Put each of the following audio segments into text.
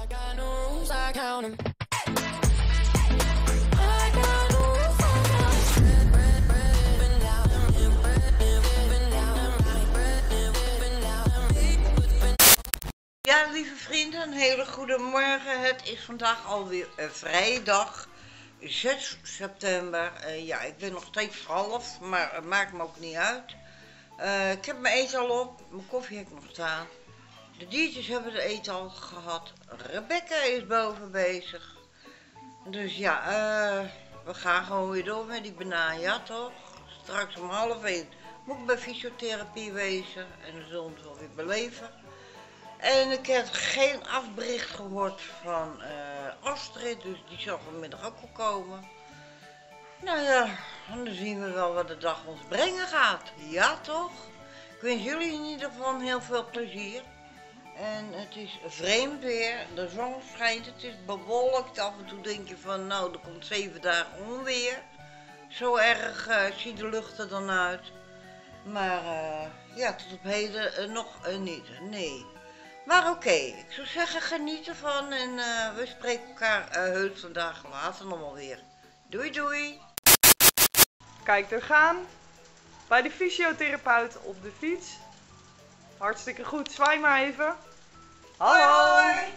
Ja, lieve vrienden, een hele goede morgen. Het is vandaag alweer vrijdag, 6 september. Ja, ik ben nog steeds half, maar het maakt me ook niet uit. Ik heb mijn eten al op, mijn koffie heb ik nog staan. De diertjes hebben de eten al gehad. Rebecca is boven bezig. Dus ja, we gaan gewoon weer door met die banaan, ja toch? Straks om 12:30 moet ik bij fysiotherapie wezen en dan zullen we het wel weer beleven. En ik heb geen afbericht gehoord van Astrid, dus die zal vanmiddag ook wel komen. Nou ja, en dan zien we wel wat de dag ons brengen gaat. Ja toch? Ik wens jullie in ieder geval heel veel plezier. En het is vreemd weer, de zon schijnt, het is bewolkt. Af en toe denk je van nou, er komt 7 dagen onweer. Zo erg ziet de lucht er dan uit. Maar ja, tot op heden nog niet, nee. Maar oké, ik zou zeggen geniet ervan en we spreken elkaar heus vandaag later nog wel weer. Doei doei! Kijk, er gaan bij de fysiotherapeut op de fiets. Hartstikke goed, zwaai maar even. Hallo! Hoi, hoi.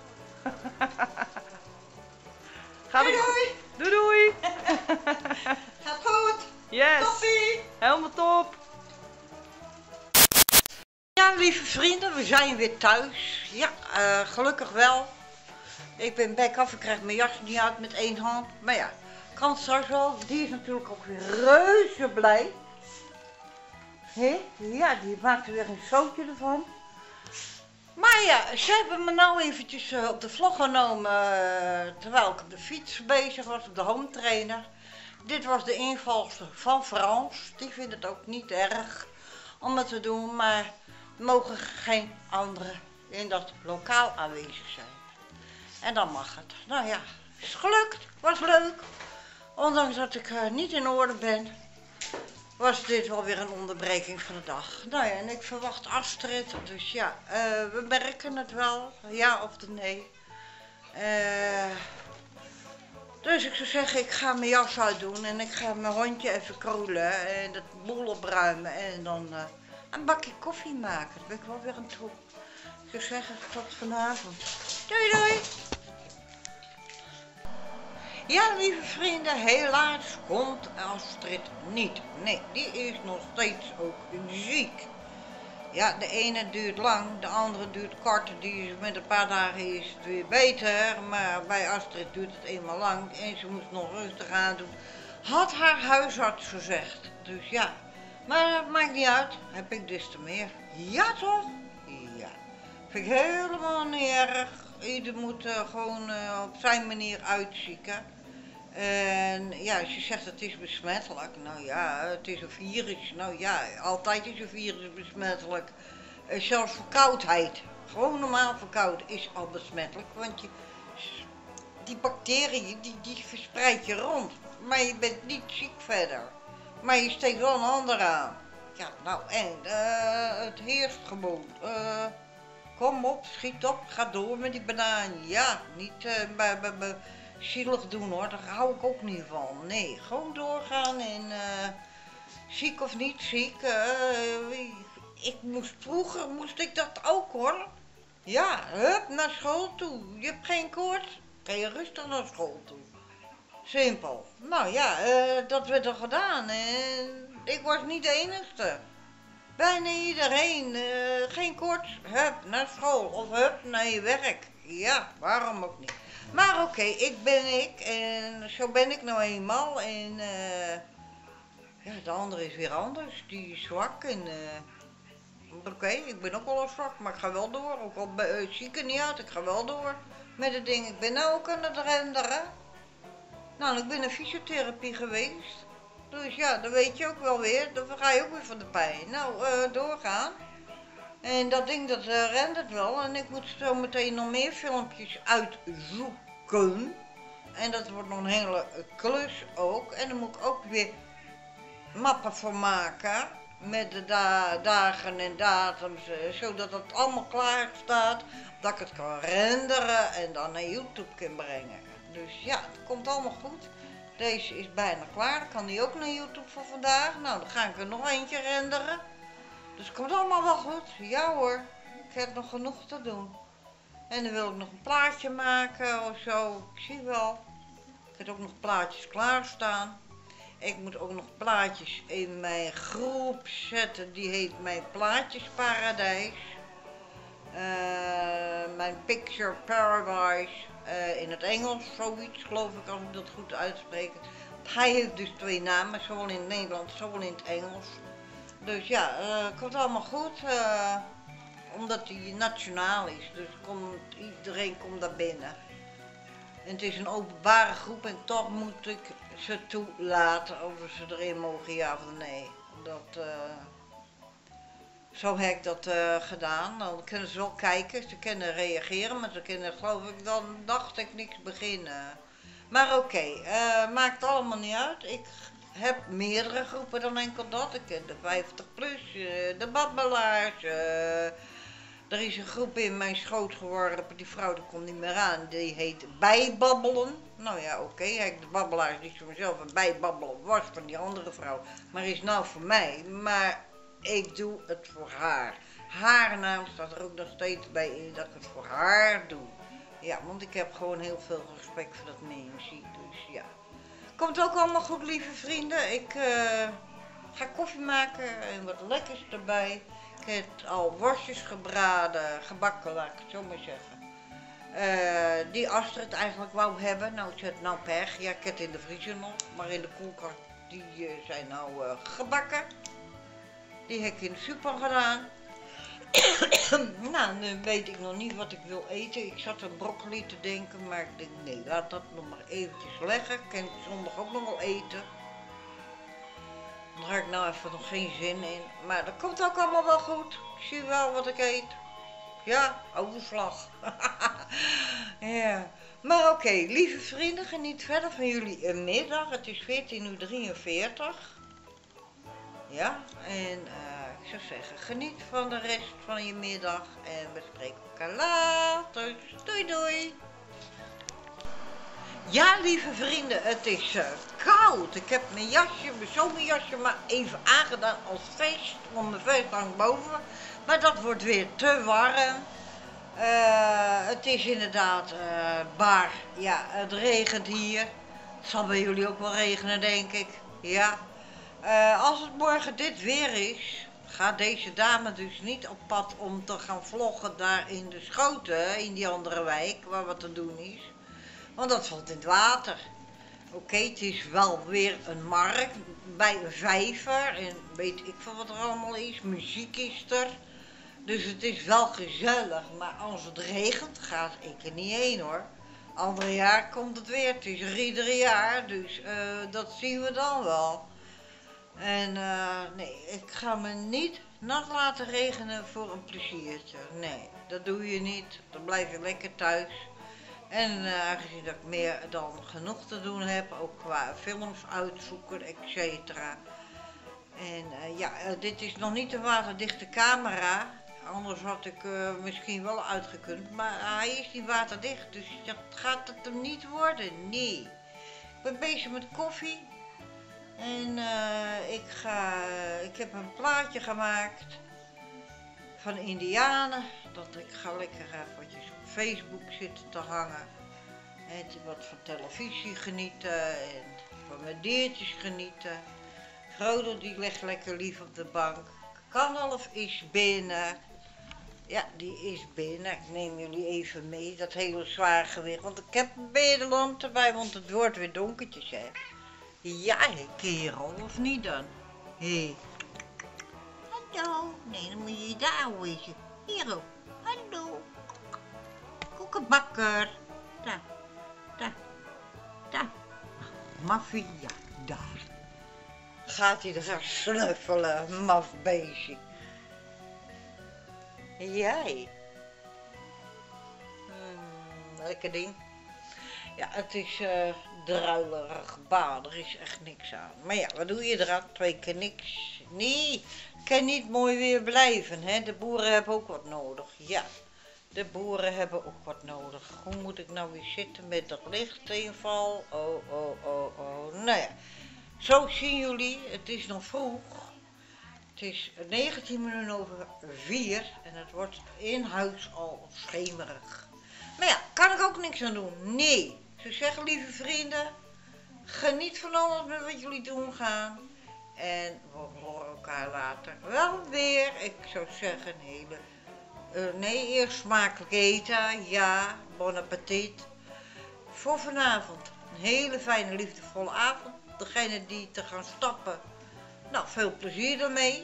Gaat het goed? Doei doei! Gaat goed! Yes! Toppie! Helemaal top! Ja, lieve vrienden, we zijn weer thuis. Ja, gelukkig wel. Ik ben back af, ik krijg mijn jas niet uit met 1 hand. Maar ja, kan straks wel. Die is natuurlijk ook weer reuze blij. Hé? Ja, die maakt er weer een zootje ervan. Maar ja, ze hebben me nou eventjes op de vlog genomen terwijl ik op de fiets bezig was, op de home trainer. Dit was de invalster van Frans. Die vindt het ook niet erg om het te doen, maar er mogen geen anderen in dat lokaal aanwezig zijn. En dan mag het. Nou ja, is gelukt, was leuk. Ondanks dat ik niet in orde ben, was dit wel weer een onderbreking van de dag. Nou ja, en ik verwacht Astrid, dus ja, we merken het wel, ja of nee. Dus ik zou zeggen, ik ga mijn jas uitdoen en ik ga mijn hondje even kroelen en het boel opruimen en dan een bakje koffie maken. Dat ben ik wel weer aan toe. Ik zou zeggen, tot vanavond. Doei doei! Ja, lieve vrienden, helaas komt Astrid niet. Nee, die is nog steeds ook ziek. Ja, de ene duurt lang, de andere duurt kort. Die is met een paar dagen is het weer beter. Maar bij Astrid duurt het eenmaal lang en ze moest nog rustig aan doen. Had haar huisarts gezegd. Dus ja, maar het maakt niet uit. Heb ik des te meer. Ja toch? Ja. Vind ik helemaal niet erg. Ieder moet gewoon op zijn manier uitzieken. En ja, als je zegt het is besmettelijk, nou ja, het is een virus. Nou ja, altijd is een virus besmettelijk. Zelfs verkoudheid, gewoon normaal verkoud is al besmettelijk. Want die bacteriën, die verspreid je rond. Maar je bent niet ziek verder. Maar je steekt wel een ander aan. Ja, nou en het heerst gewoon. Kom op, schiet op, ga door met die banaan. Ja, niet zielig doen hoor, daar hou ik ook niet van. Nee, gewoon doorgaan en ziek of niet ziek. Vroeger moest ik dat ook hoor. Ja, hup, naar school toe. Je hebt geen koorts, kan je rustig naar school toe. Simpel. Nou ja, dat werd er gedaan en ik was niet de enigste. Bijna iedereen, geen koorts, hup, naar school of hup, naar je werk. Ja, waarom ook niet. Maar oké, ik ben ik en zo ben ik nou eenmaal en ja, de andere is weer anders, die is zwak en oké, ik ben ook wel zwak, maar ik ga wel door, ook al zie ik er niet uit, ik ga wel door met het ding. Ik ben nou ook aan het renderen. Nou, ik ben naar fysiotherapie geweest, dus ja, dat weet je ook wel weer, dan ga je ook weer van de pijn. Nou, doorgaan. En dat ding dat rendert wel en ik moet zo meteen nog meer filmpjes uitzoeken. En dat wordt nog een hele klus ook. En daar moet ik ook weer mappen voor maken. met de dagen en datums, zodat het allemaal klaar staat, dat ik het kan renderen en dan naar YouTube kan brengen. Dus ja, het komt allemaal goed. Deze is bijna klaar, dan kan die ook naar YouTube voor vandaag. Nou, dan ga ik er nog eentje renderen. Dus het komt allemaal wel goed. Ja hoor, ik heb nog genoeg te doen. En dan wil ik nog een plaatje maken of zo. Ik zie wel. Ik heb ook nog plaatjes klaarstaan. Ik moet ook nog plaatjes in mijn groep zetten. Die heet mijn Plaatjesparadijs. Mijn Picture Paradise. In het Engels, zoiets geloof ik, als ik dat goed uitspreek. Hij heeft dus 2 namen, zowel in het Nederlands, zowel in het Engels. Dus ja, het komt allemaal goed. Omdat hij nationaal is, dus iedereen komt daar binnen. En het is een openbare groep en toch moet ik ze toelaten of ze erin mogen, ja of nee. Zo heb ik dat gedaan. Dan kunnen ze wel kijken, ze kunnen reageren, maar ze kunnen geloof ik dan dacht ik niks beginnen. Maar oké, maakt allemaal niet uit. Ik heb meerdere groepen dan enkel dat. Ik ken de 50 plus, de babbelaars. Er is een groep in mijn schoot geworpen, die vrouw die komt niet meer aan, die heet Bijbabbelen. Nou ja, oké, de babbelaars die voor mezelf en Bijbabbelen was van die andere vrouw, maar is nou voor mij. Maar ik doe het voor haar. Haar naam staat er ook nog steeds bij in dat ik het voor haar doe. Ja, want ik heb gewoon heel veel respect voor dat mensen. Dus ja. Komt ook allemaal goed, lieve vrienden. Ik ga koffie maken en wat lekkers erbij. Ik heb al worstjes gebakken, laat ik het zo maar zeggen. Die Astrid eigenlijk wou hebben. Nou, ze heeft nou pech. Ja, ik heb het in de vriezer nog. Maar in de koelkast, die zijn nou gebakken. Die heb ik in de super gedaan. Nou, nu weet ik nog niet wat ik wil eten. Ik zat aan broccoli te denken, maar ik denk nee, laat dat nog maar eventjes leggen. Kan ik zondag ook nog wel eten. Daar heb ik nou even nog geen zin in. Maar dat komt ook allemaal wel goed. Ik zie wel wat ik eet. Ja, overslag. Ja. Maar oké, lieve vrienden, geniet verder van jullie middag. Het is 14:43. Ja, en ik zou zeggen, geniet van de rest van je middag. En we spreken elkaar later. Doei doei. Ja, lieve vrienden, het is koud. Ik heb mijn zomerjasje maar even aangedaan als vest. Want mijn vest hangt boven. Maar dat wordt weer te warm. Het is inderdaad bar. Ja, het regent hier. Het zal bij jullie ook wel regenen, denk ik. Ja. Als het morgen dit weer is, gaat deze dame dus niet op pad om te gaan vloggen daar in de Schoten, in die andere wijk, waar wat te doen is. Want dat valt in het water. Oké, het is wel weer een markt bij een vijver en weet ik veel wat er allemaal is. Muziek is er. Dus het is wel gezellig, maar als het regent gaat ik er niet heen hoor. Ander jaar komt het weer, het is er ieder jaar, dus dat zien we dan wel. En nee, ik ga me niet nat laten regenen voor een pleziertje. Nee, dat doe je niet. Dan blijf je lekker thuis. En aangezien dat ik meer dan genoeg te doen heb, ook qua films uitzoeken, etc. En ja, dit is nog niet een waterdichte camera. Anders had ik misschien wel uitgekund. Maar hij is niet waterdicht, dus dat gaat het hem niet worden. Nee. Ik ben bezig met koffie. En ik heb een plaatje gemaakt van Indianen. Dat ik ga lekker eventjes op Facebook zitten te hangen. En wat van televisie genieten en van mijn diertjes genieten. Frodo die ligt lekker lief op de bank. Gandalf is binnen. Ja, die is binnen. Ik neem jullie even mee, dat hele zwaar gewicht. Want ik heb een bedelamp erbij, want het wordt weer donkertjes, hè. Ja, kerel, of niet dan? Hé. Hallo. Nee, dan moet je daar wezen. Hier ook. Hallo. Koekenbakker. Daar. Daar. Daar. Maffie, ja, daar. Gaat hij er gaan snuffelen, maf beestje. Jij. Lekker ding. Ja, het is druilerig baan, er is echt niks aan. Maar ja, wat doe je eraan? 2 keer niks. Nee, het kan niet mooi weer blijven, hè. De boeren hebben ook wat nodig, ja. De boeren hebben ook wat nodig. Hoe moet ik nou weer zitten met dat lichtinval? Oh. Nou ja, zo zien jullie, het is nog vroeg. Het is 19 minuten over 4 en het wordt in huis al schemerig. Maar ja, kan ik ook niks aan doen? Nee. Ik zou zeggen, lieve vrienden, geniet van alles met wat jullie doen gaan. En we horen elkaar later wel weer. Ik zou zeggen, eerst smakelijk eten. Ja, bon appetit. Voor vanavond een hele fijne, liefdevolle avond. Degene die te gaan stappen, nou, veel plezier ermee.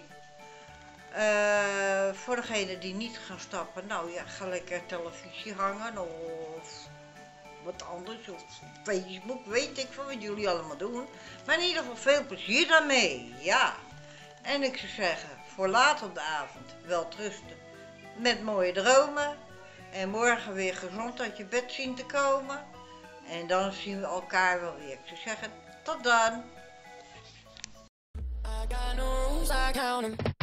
Voor degene die niet gaan stappen, nou ja, ga lekker televisie hangen of wat anders, of Facebook, weet ik van wat jullie allemaal doen. Maar in ieder geval veel plezier daarmee, ja. En ik zou zeggen, voor later op de avond wel rusten met mooie dromen. En morgen weer gezond uit je bed zien te komen. En dan zien we elkaar wel weer. Ik zou zeggen, tot dan. I got no rules, I count 'em.